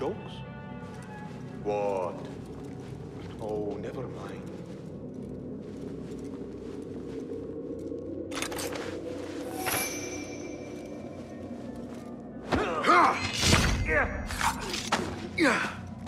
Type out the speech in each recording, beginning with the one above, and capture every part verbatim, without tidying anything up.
jokes? What? Oh, never mind. Yeah.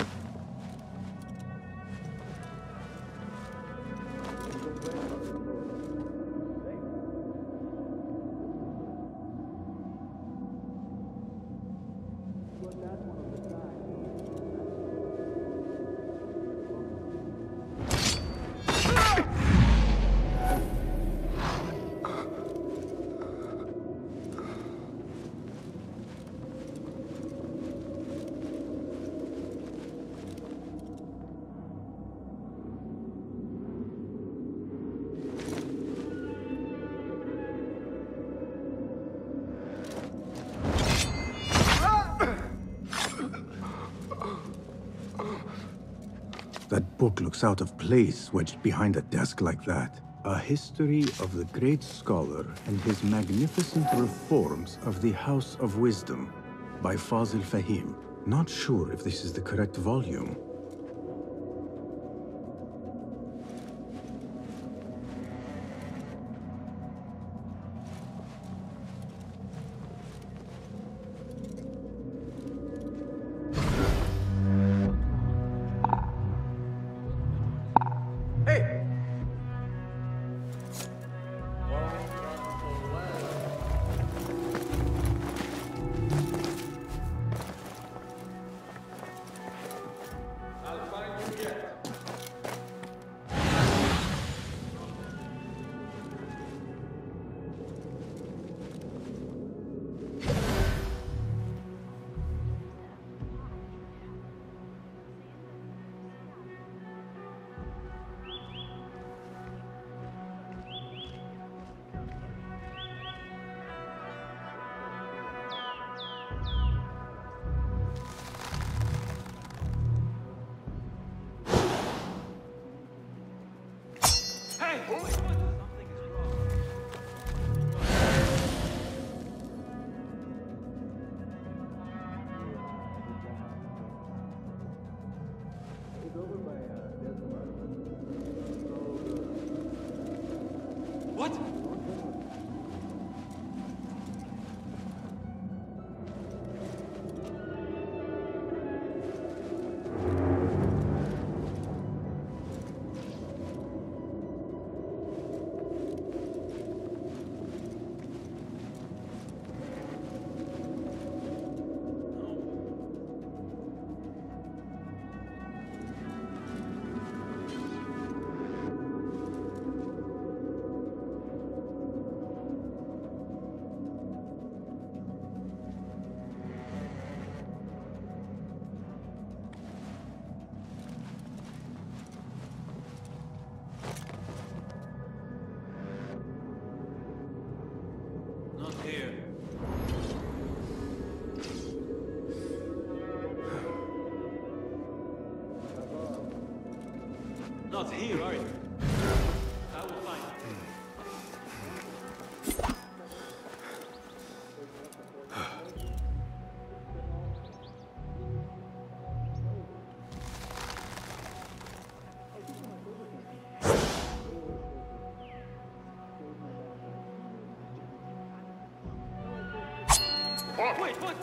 That book looks out of place wedged behind a desk like that. A history of the great scholar and his magnificent reforms of the House of Wisdom by Fazil Fahim. Not sure if this is the correct volume. What? Not here. Not here, are you? I will find it. Wait, what?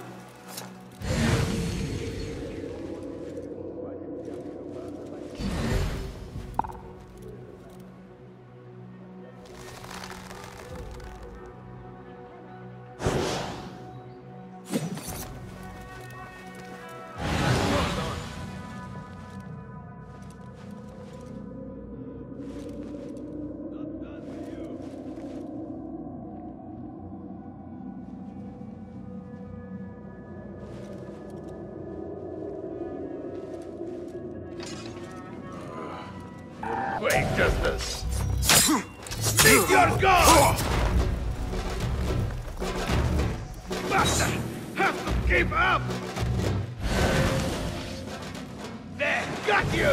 Wait, Justice! Meet your God! Bastard! Have to keep up! There, got you!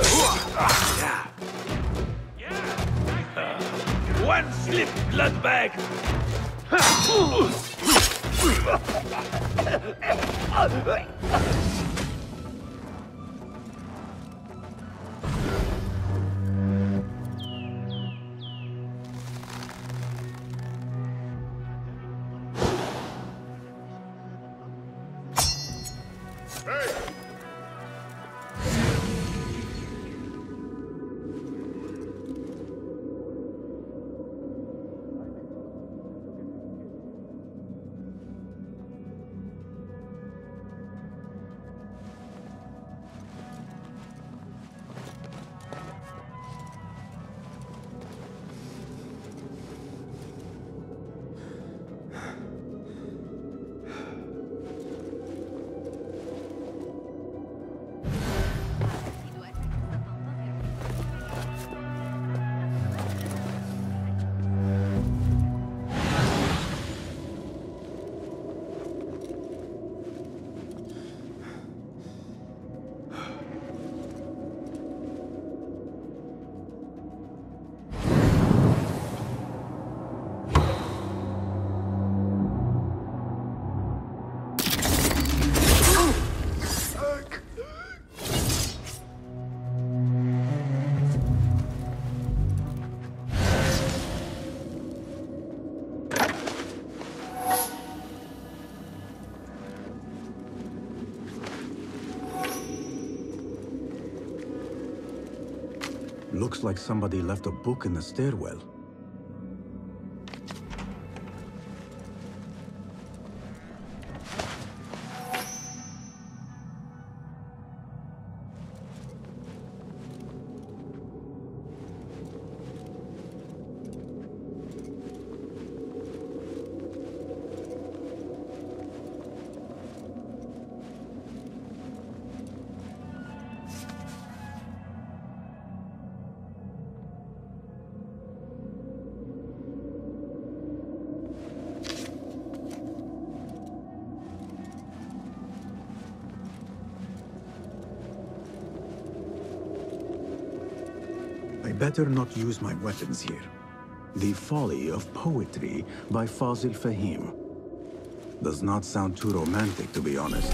Uh, one slip, blood bag! Looks like somebody left a book in the stairwell. I better not use my weapons here. The Folly of Poetry by Fazil Fahim. Does not sound too romantic, to be honest.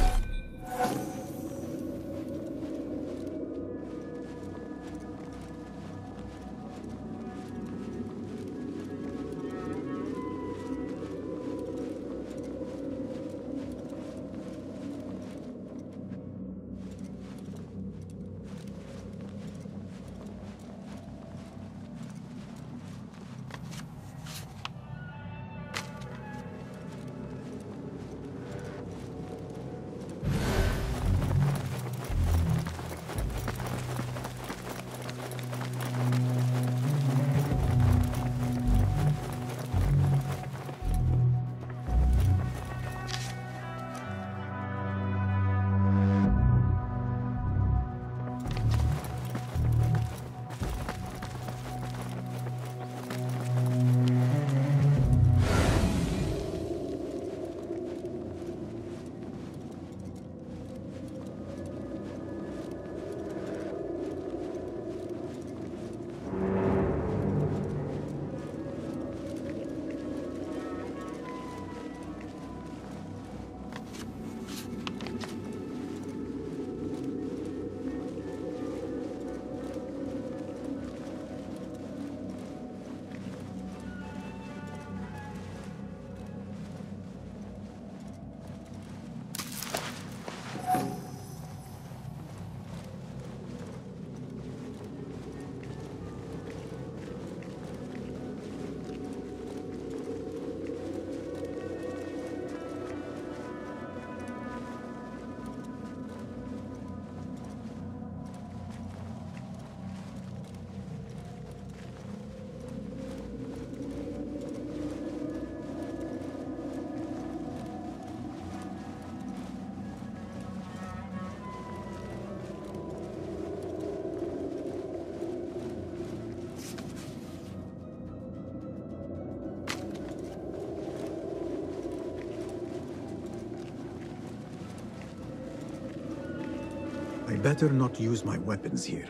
I better not use my weapons here.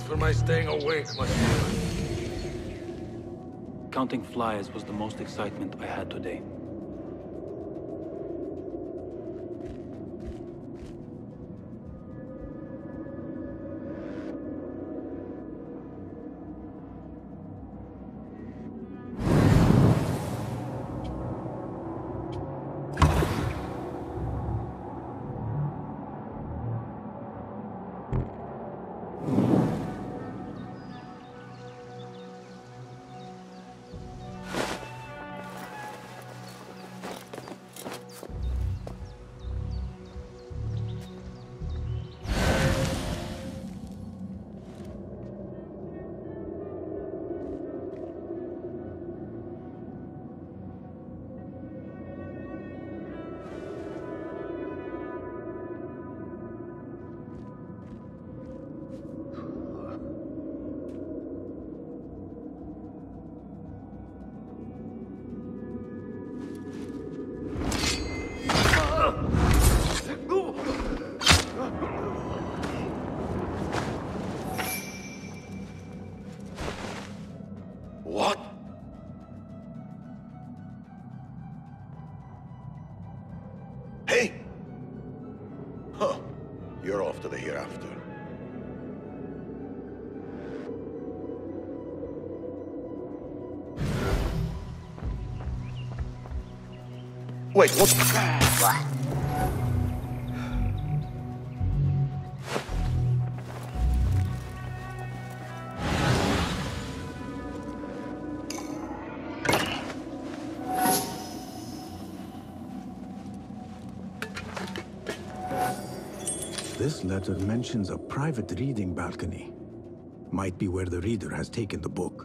for my staying awake, Monsieur. Counting flies was the most excitement I had today. What? Hey! Huh. You're off to the hereafter. Wait, what? What? This letter mentions a private reading balcony. Might be where the reader has taken the book.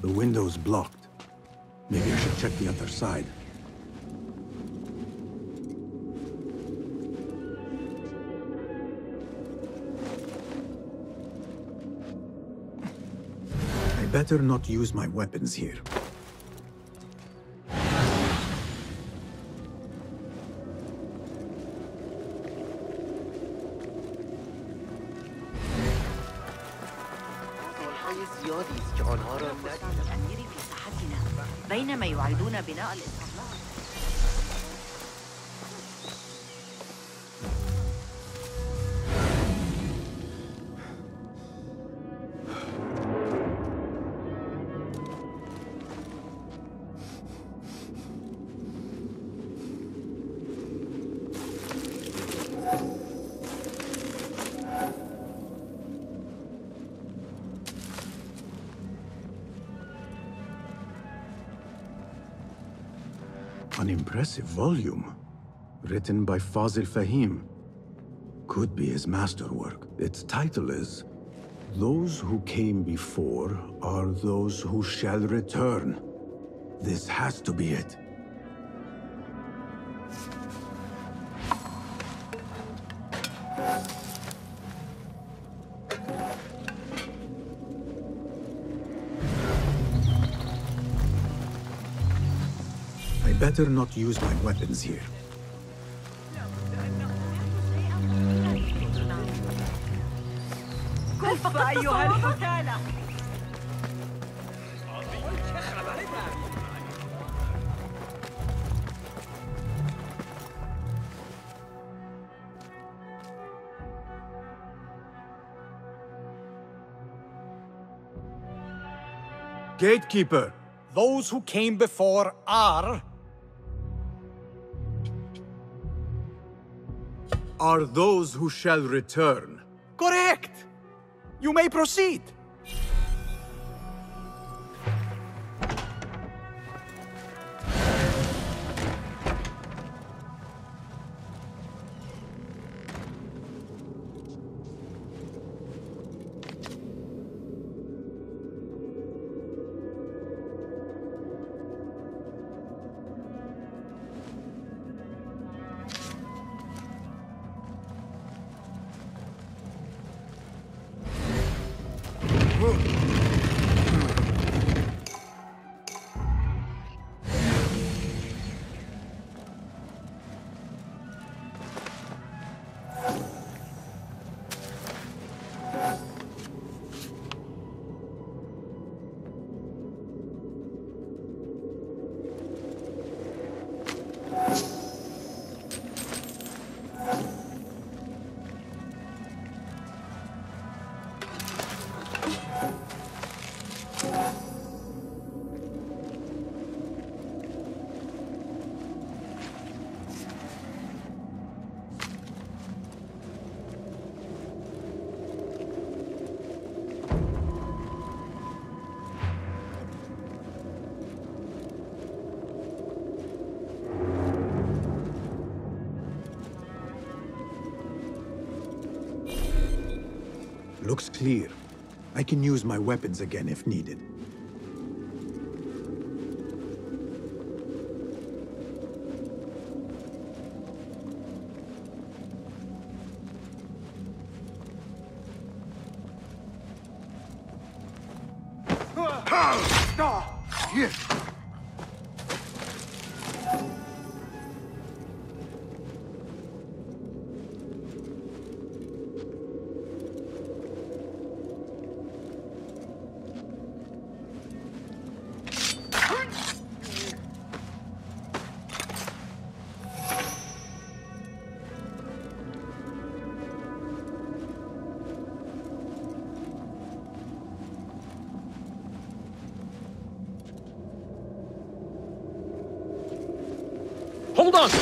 The window's blocked. Maybe I should check the other side. I better not use my weapons here. بينما يعيدون بناء الإسطبلات. An impressive volume, written by Fazil Fahim. Could be his masterwork. Its title is, Those Who Came Before Are Those Who Shall Return. This has to be it. I better not use my weapons here. كف أيها الحكالة. Gatekeeper! Those who came before are... Are those who shall return. Correct! You may proceed. Looks clear. I can use my weapons again if needed. Hold on!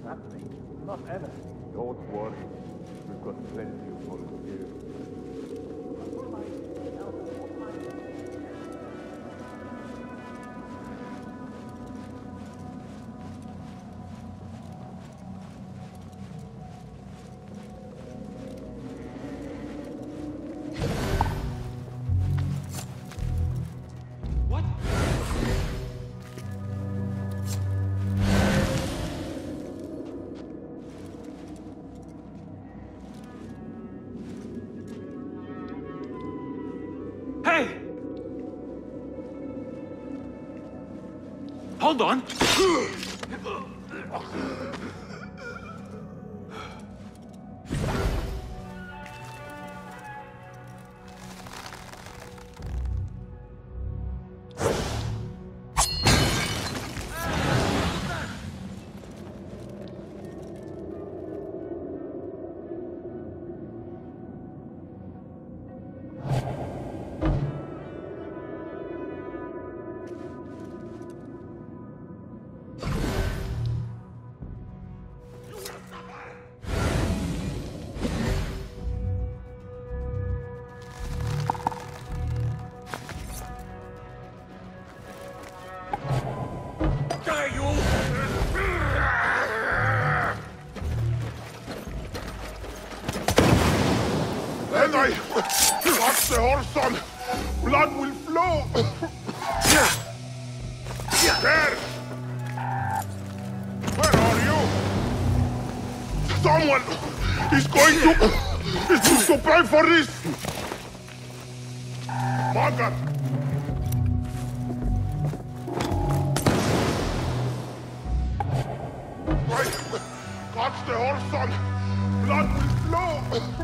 Nothing. Not anything. Don't worry. We've got plenty of volunteers. Hold on! When I watch the horse on, blood will flow. There! Where are you? Someone is going to... is to pray for this! Margaret! Right! Catch the horse on, blood will flow.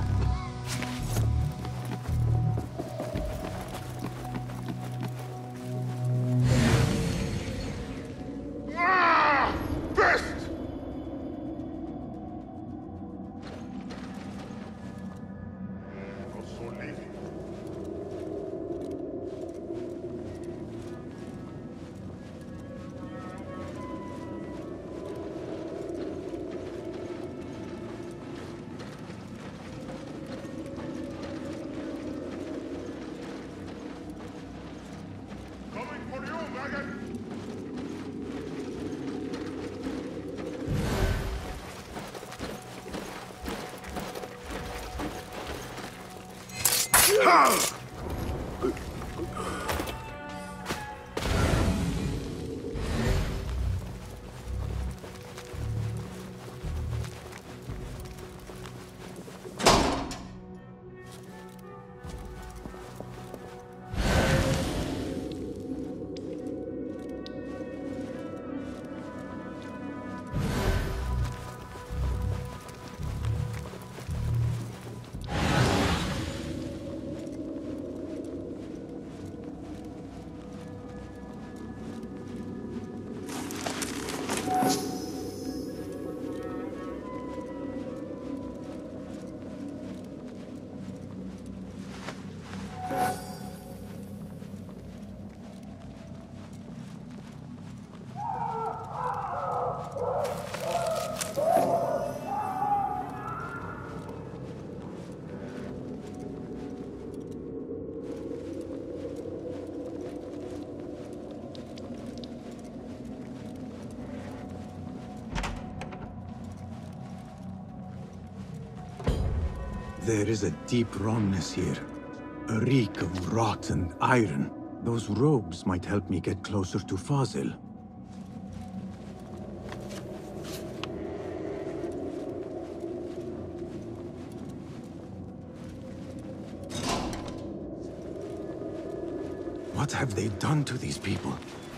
There is a deep wrongness here. A reek of rot and iron. Those robes might help me get closer to Fazil. What have they done to these people?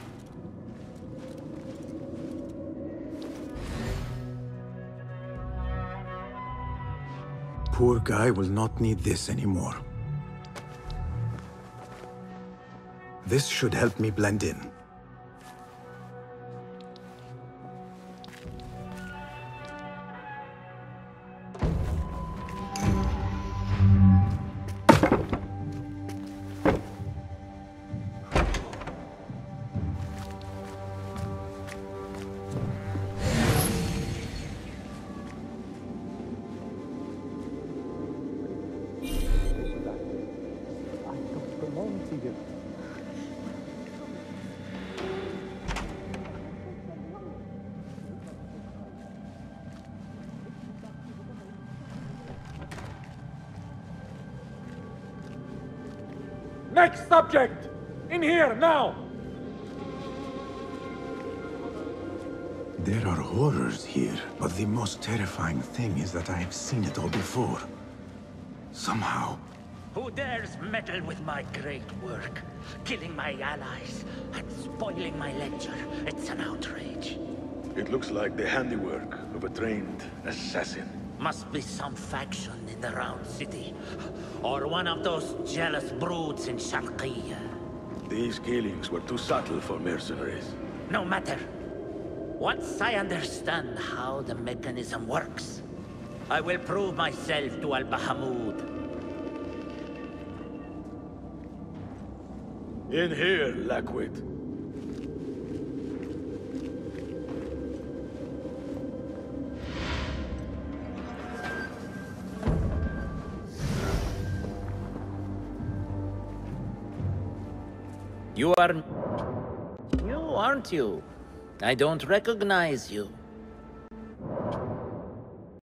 Poor guy will not need this anymore. This should help me blend in. Next subject! In here, now! There are horrors here, but the most terrifying thing is that I have seen it all before. Somehow. Who dares meddle with my great work? Killing my allies and spoiling my lecture. It's an outrage. It looks like the handiwork of a trained assassin. Must be some faction in the Round City. Or one of those jealous broods in Sharqiyya. These killings were too subtle for mercenaries. No matter. Once I understand how the mechanism works, I will prove myself to Al-Bahamud. In here, Lackwit. You are... You, aren't you? I don't recognize you.